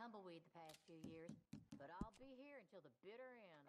tumbleweed the past few years, but I'll be here until the bitter end.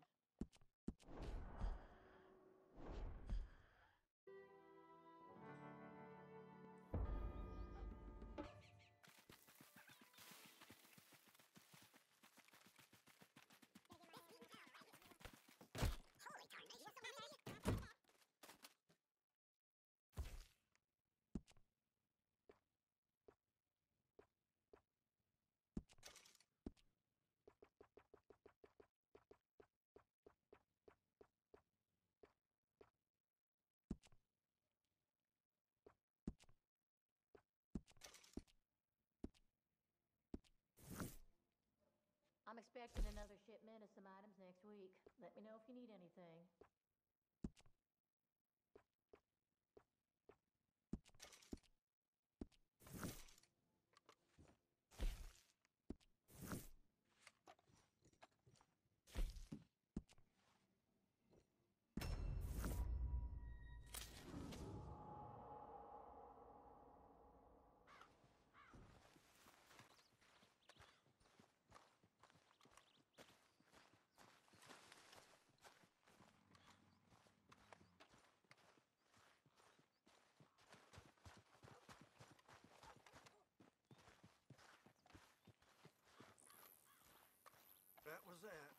I'm expecting another shipment of some items next week. Let me know if you need anything. That was that.